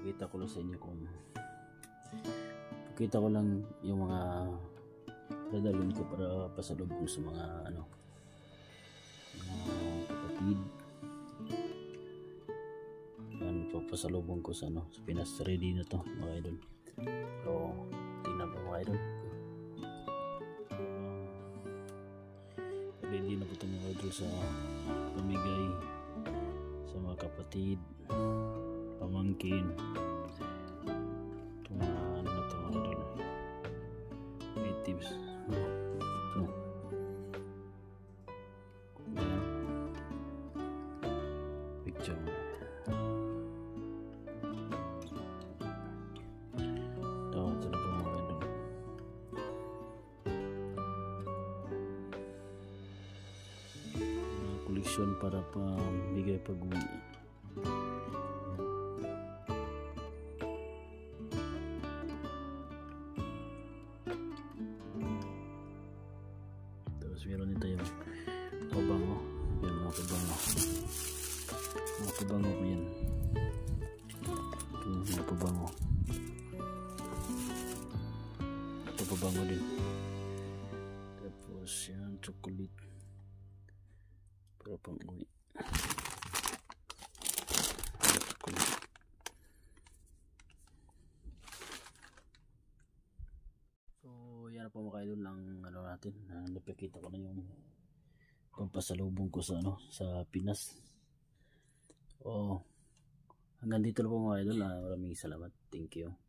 Pakita ko lang sa inyo kung pakita ko lang yung mga dadalhin ko para pasalubong sa mga mga kapatid. Yan, papasalubong ko sa sa Pinas. Ready na to mga idol. So tingnan po mga idol. Ready na po ito mga idol sa pamigay sa mga kapatid, pamangkin. Ito mga na ito mga idol, natives. So yan, picture. Ito na po mga idol. Koleksyon para pamigay pag-uwi. Tapos meron din tayong pabango. Yan mga pabango. Mga pabango ko yan. Ito mga pabango. Ito pabango din. Tapos yan, chocolate. Para pang-uwi. So yan na po mga idol ang natin. Napakita ko na yung pampasalubong ko sa sa Pinas. Hanggang dito na po mga idol. Maraming salamat. Thank you.